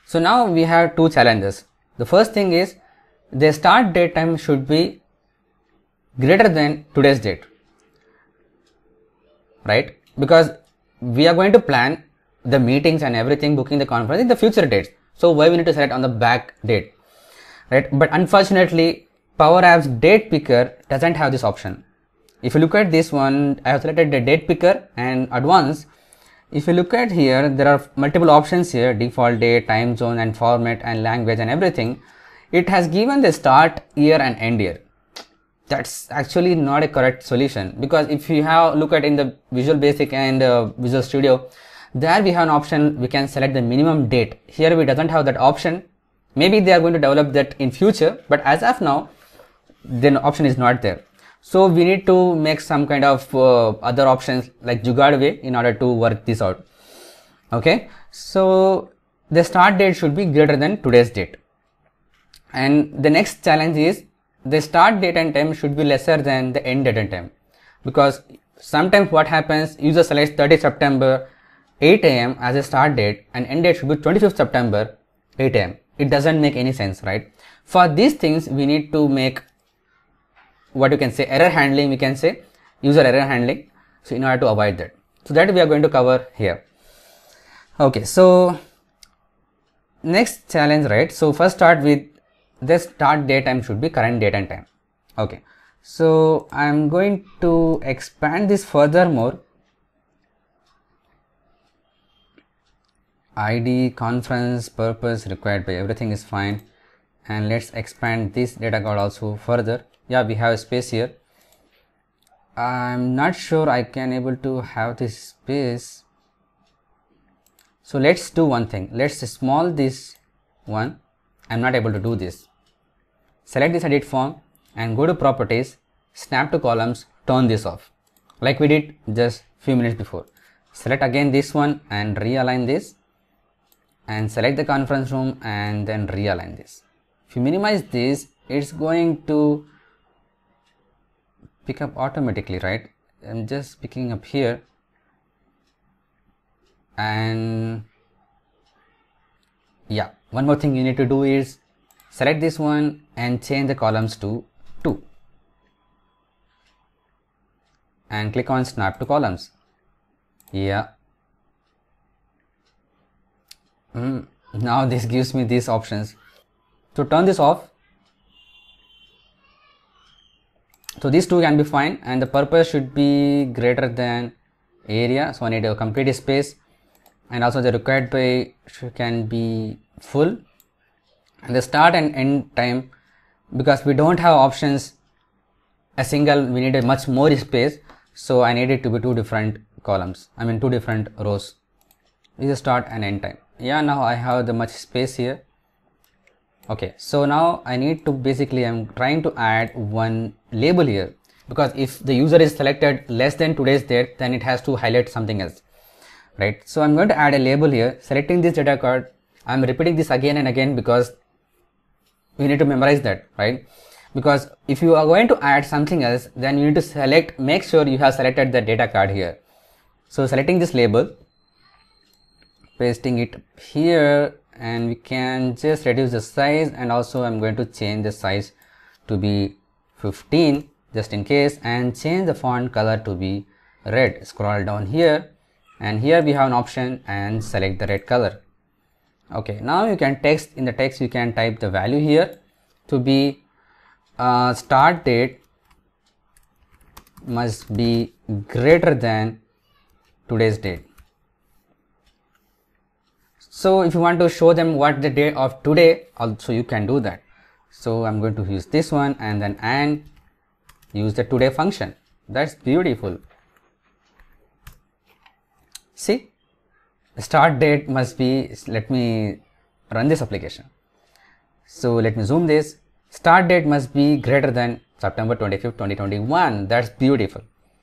So now we have two challenges. The first thing is the start date time should be greater than today's date, right? Because we are going to plan the meetings and everything, booking the conference in the future dates. So why we need to select on the back date, right? But unfortunately, PowerApps date picker doesn't have this option. If you look at this one, I have selected the date picker and advanced. If you look at here, there are multiple options here: default date, time zone and format and language and everything. It has given the start year and end year. That's actually not a correct solution, because if you have look at in the Visual Basic and Visual Studio, there we have an option, we can select the minimum date. Here we doesn't have that option. Maybe they are going to develop that in future, but as of now, the option is not there. So we need to make some kind of other options like Jugaad way in order to work this out. Okay, so the start date should be greater than today's date. And the next challenge is the start date and time should be lesser than the end date and time, because sometimes what happens, user selects 30 September 8 AM as a start date and end date should be 25th September 8 AM. It doesn't make any sense, right? For these things we need to make what you can say error handling, we can say user error handling. So in order to avoid that, so that we are going to cover here. Okay, so next challenge, right? So first start with the start date time should be current date and time. Okay, so I'm going to expand this furthermore. ID, conference, purpose, required by, everything is fine. And let's expand this data card also further. Yeah, we have a space here. I'm not sure I can able to have this space. So let's do one thing. Let's small this one. I'm not able to do this. Select this edit form and go to properties, snap to columns, turn this off like we did just few minutes before. Select again this one and realign this, and select the conference room and then realign this. If you minimize this, it's going to pick up automatically, right? I'm just picking up here, and yeah, one more thing you need to do is select this one and change the columns to 2 and click on snap to columns. Yeah, now this gives me these options. To turn this off, so these two can be fine, and the purpose should be greater than area, so I need a complete space, and also the required by can be full, and the start and end time, because we don't have options a single, we need a much more space, so I need it to be two different columns, I mean two different rows. This is start and end time. Yeah, now I have the much space here. Okay, so now I need to basically, I'm trying to add one label here, because if the user is selected less than today's date, then it has to highlight something else, right? So I'm going to add a label here, selecting this data card. I'm repeating this again and again because we need to memorize that, right? Because if you are going to add something else, then you need to select, make sure you have selected the data card here. So selecting this label, pasting it here, and we can just reduce the size, and also I'm going to change the size to be 15 just in case, and change the font color to be red. Scroll down here, and here we have an option and select the red color. Okay, now you can text, in the text you can type the value here to be start date must be greater than today's date. So if you want to show them what the day of today, also you can do that. So I'm going to use this one and then and use the today function. That's beautiful. See, start date must be, let me run this application. So let me zoom this. Start date must be greater than September 25th, 2021. That's beautiful.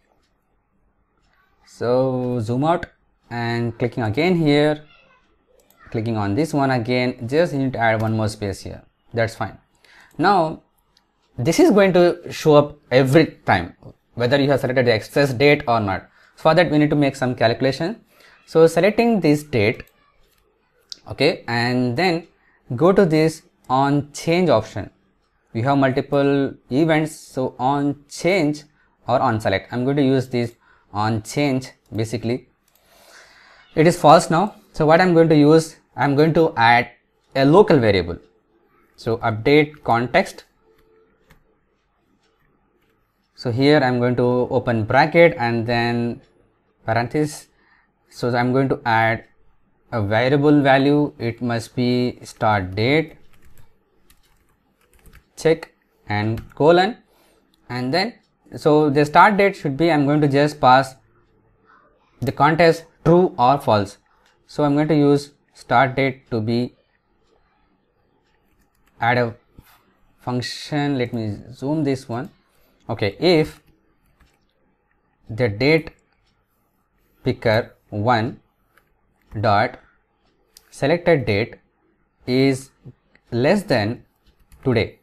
So zoom out and clicking again here. Clicking on this one again, just need to add one more space here. That's fine. Now this is going to show up every time whether you have selected the excess date or not. For that we need to make some calculation. So selecting this date, Okay, and then go to this on change option. We have multiple events, so on change or on select. I'm going to use this on change. Basically it is false now, so what I'm going to use, I'm going to add a local variable. So update context. So here I'm going to open bracket and then parenthesis. So I'm going to add a variable value. It must be start date check and colon, and then so the start date should be, I'm going to just pass the context true or false. So I'm going to use start date to be, add a function. Let me zoom this one. Okay, if the date picker 1 dot selected date is less than today,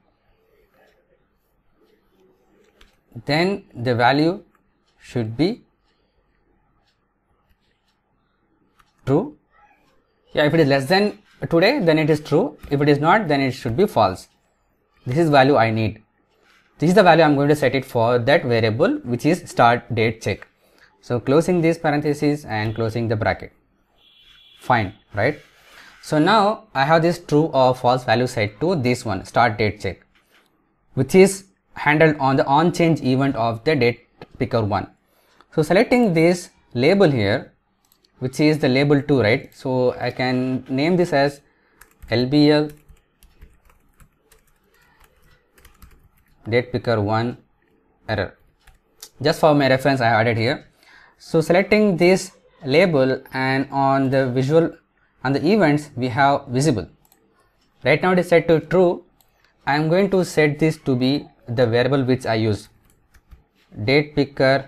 then the value should be true. Yeah, if it is less than today, then it is true. If it is not, then it should be false. This is value I need. This is the value I'm going to set it for that variable, which is start date check. So closing this parenthesis and closing the bracket. Fine, right? So now I have this true or false value set to this one, start date check, which is handled on the on change event of the date picker 1. So selecting this label here, which is the label 2, right? So I can name this as LBL date picker 1 error. Just for my reference I have added here. So selecting this label, and on the visual on the events we have visible. Right now it is set to true. I am going to set this to be the variable which I use, date picker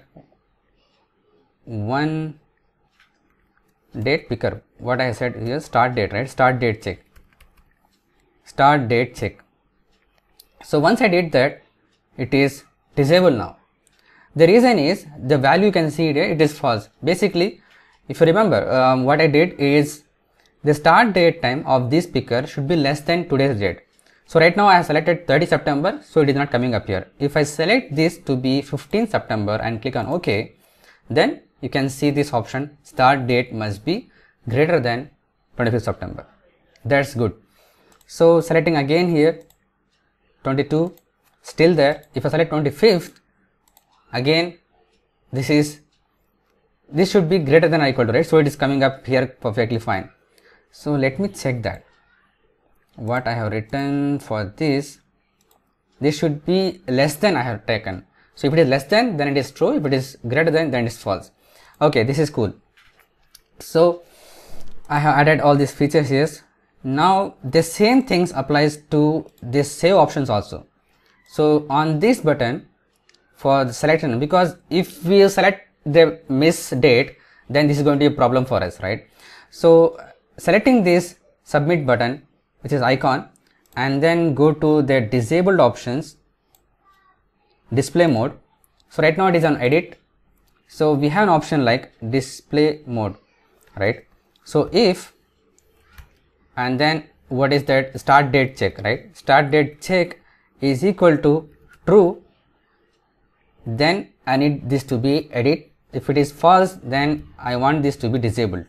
1 date picker, what I said here, start date, right? Start date check, start date check. So once I did that, it is disabled now. The reason is the value you can see here, it is false. Basically, if you remember, what I did is the start date time of this picker should be less than today's date. So right now I have selected 30 September, so it is not coming up here. If I select this to be 15 September and click on OK, then you can see this option, start date must be greater than 25th September. That's good. So selecting again here 22, still there. If I select 25th, again this should be greater than or equal to, right? So it is coming up here perfectly fine. So let me check that what I have written for this should be less than I have taken. So if it is less than, then it is true. If it is greater than, then it is false. Okay, this is cool. So I have added all these features here. Now the same things applies to this save options also. So on this button for the selection, because if we select the miss date, then this is going to be a problem for us, right? So selecting this submit button, which is icon, and then go to the disabled options, display mode. So right now it is on edit. So we have an option like display mode, right? So if, and then what is that, start date check, right? Start date check is equal to true, then I need this to be edit. If it is false, then I want this to be disabled.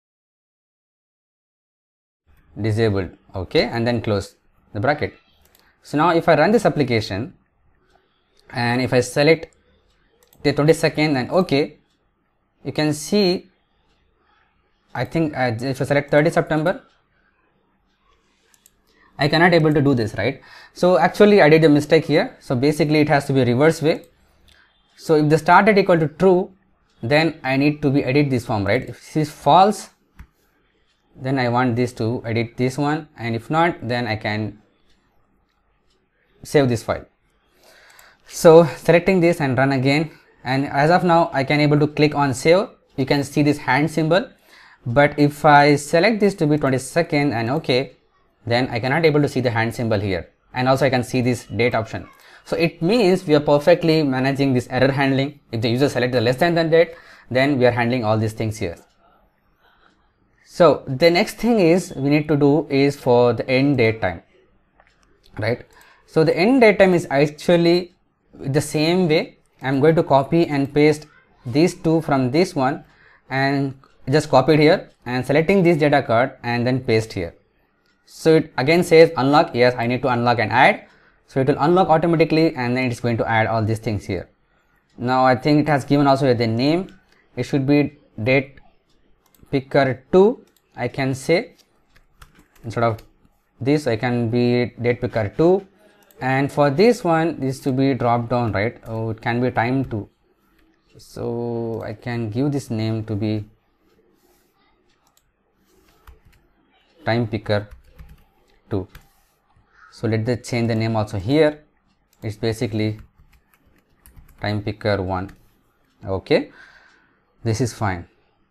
Okay, and then close the bracket. So now if I run this application and if I select the 22nd and OK, you can see, I think if I select 30 September, I cannot able to do this, right? So actually I did a mistake here. So basically it has to be a reverse way. So if the start date equal to true, then I need to be edit this form, right? If this is false, then I want this to edit this one, and if not, then I can save this file. So selecting this and run again, and as of now I can able to click on save. You can see this hand symbol, but if I select this to be 22nd and OK, then I cannot able to see the hand symbol here, and also I can see this date option. So it means we are perfectly managing this error handling. If the user select the less than date, then we are handling all these things here. So the next thing is we need to do is for the end date time, right? So the end date time is actually the same way. I'm going to copy and paste these two from this one and just copy it here and selecting this data card and then paste here. So it again says unlock. Yes, I need to unlock and add. So it will unlock automatically and then it's going to add all these things here. Now I think it has given also the name. It should be date picker 2. I can say instead of this I can be date picker 2, and for this one this to be drop down, right? Oh, it can be time 2. So I can give this name to be time picker 2. So let us change the name also here. It's basically time picker 1. Okay, this is fine.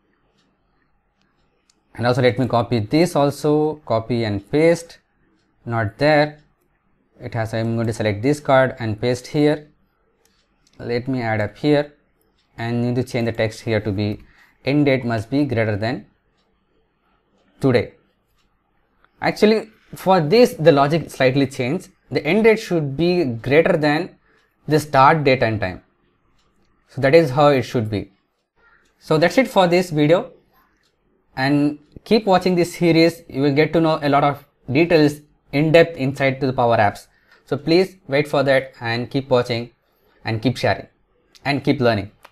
And also let me copy this also, copy and paste. Not there. It has, I'm going to select this card and paste here. Let me add up here and need to change the text here to be end date must be greater than today. Actually for this the logic slightly changed. The end date should be greater than the start date and time. So that is how it should be. So that's it for this video, and keep watching this series. You will get to know a lot of details, in-depth insight to the PowerApps. So please wait for that and keep watching and keep sharing and keep learning.